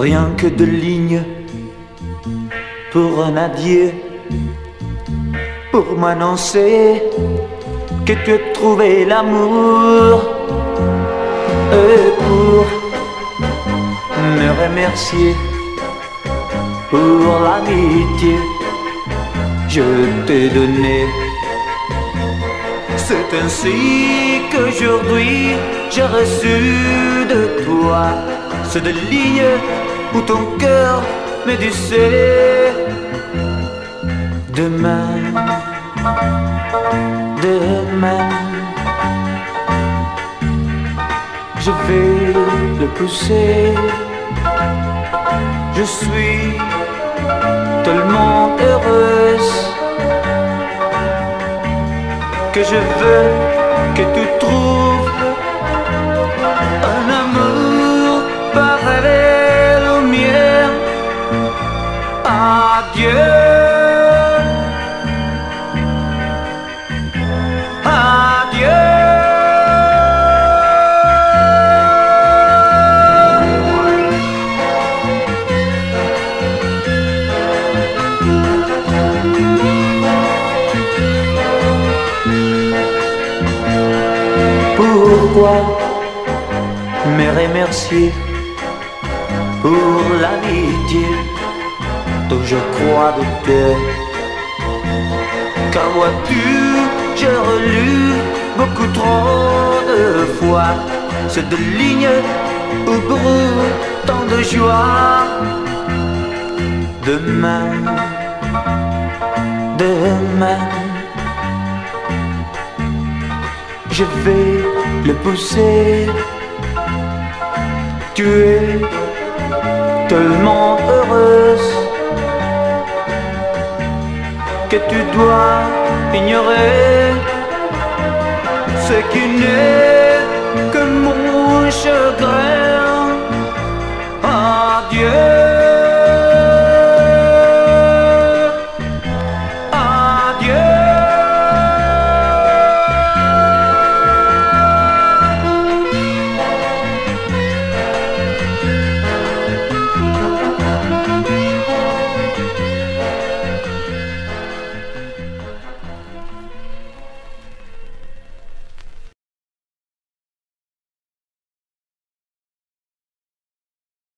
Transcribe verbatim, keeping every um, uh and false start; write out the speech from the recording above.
rien que deux lignes pour un adieu, pour m'annoncer que tu as trouvé l'amour et pour me remercier pour l'amitié je t'ai donné. C'est ainsi qu'aujourd'hui j'ai reçu de toi ces deux lignes où ton cœur me disait: demain, demain, je vais le pousser. Je suis tellement heureuse que je veux que tu trouves un amour parallèle au mien. Adieu, adieu. Pourquoi me remercier pour l'amitié dont je crois de cœur? Car vois-tu, j'ai relu beaucoup trop de fois ces deux lignes où brûle tant de joie. Demain, demain, je vais le pousser. Tu es tellement heureuse que tu dois ignorer ce qui n'est que mon chagrin.